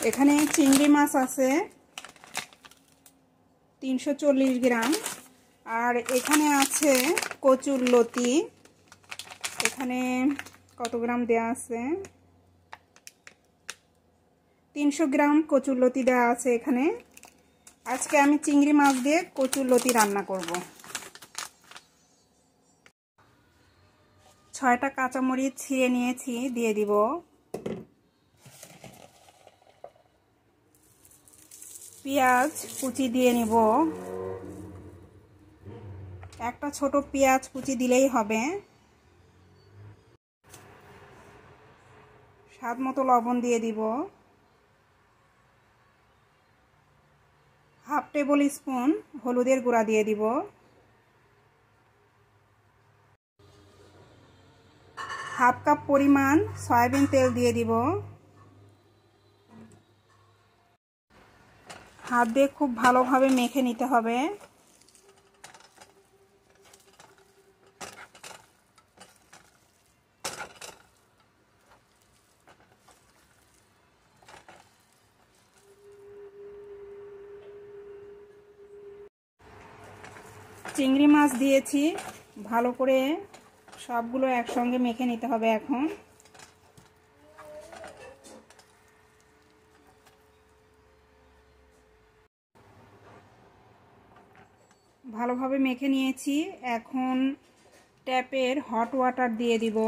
এখানে চিংড়ি মাছ আছে 340 গ্রাম, আর এখানে আছে কচুরলতি। এখানে কত গ্রাম দেয়া আছে? 300 গ্রাম কচুরলতি দেওয়া আছে এখানে। আজকে আমি চিংড়ি মাছ দিয়ে কচুরলতি রান্না করব। 6টা কাঁচামরিচ ছিঁড়ে নিয়েছি, দিয়ে দিব। পেঁয়াজ কুচি দিয়ে নিব। একটা ছোট পেঁয়াজ কুচি দিলেই হবে। স্বাদ মতো লবণ দিয়ে দিব। হাফ টেবিল স্পুন হলুদের গুঁড়া দিয়ে দিব। হাফ কাপ পরিমাণ সয়াবিন তেল দিয়ে দিব। হাত দিয়ে খুব ভালোভাবে মেখে নিতে হবে। চিংড়ি মাছ দিয়েছি, ভালো করে সবগুলো একসঙ্গে মেখে নিতে হবে। এখন ভালোভাবে মেখে নিয়েছি। এখন ট্যাপের হট ওয়াটার দিয়ে দিব।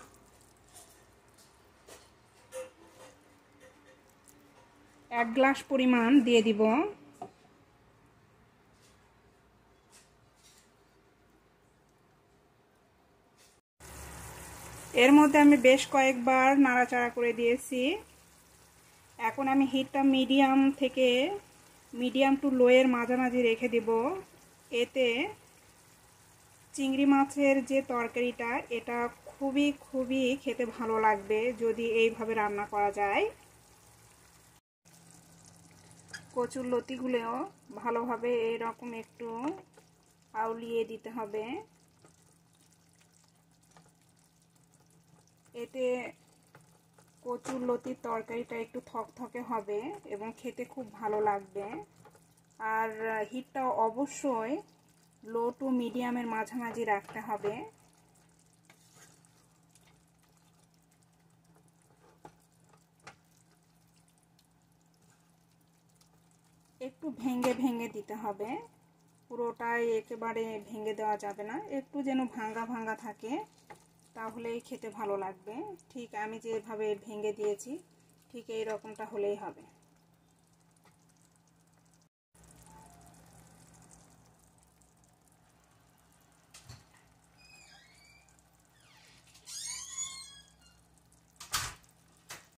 এক গ্লাস পরিমাণ দিয়ে দিব। এর মধ্যে আমি বেশ কয়েকবার নাড়াচাড়া করে দিয়েছি। এখন আমি হিটটা মিডিয়াম টু লো এর মাঝামাঝি রেখে দেব। এতে চিংড়ি মাছের যে তরকারিটা, এটা খুবই খেতে ভালো লাগবে যদি এইভাবে রান্না করা যায়। কচুরলতিগুলোও ভালোভাবে এরকম একটু আউলিয়ে দিতে হবে। এতে কচুরলতির তরকারিটা একটু থকথকে হবে এবং খেতে খুব ভালো লাগবে। আর হিটটা অবশ্যই লো টু মিডিয়ামের মাঝামাঝি রাখতে হবে। একটু ভেঙে দিতে হবে, পুরোটাই একেবারে ভেঙে দেওয়া যাবে না, একটু যেন ভাঙা থাকে, তাহলেই খেতে ভালো লাগবে। ঠিক আমি যেভাবে ভেঙে দিয়েছি ঠিক এই রকমটা হলেই হবে।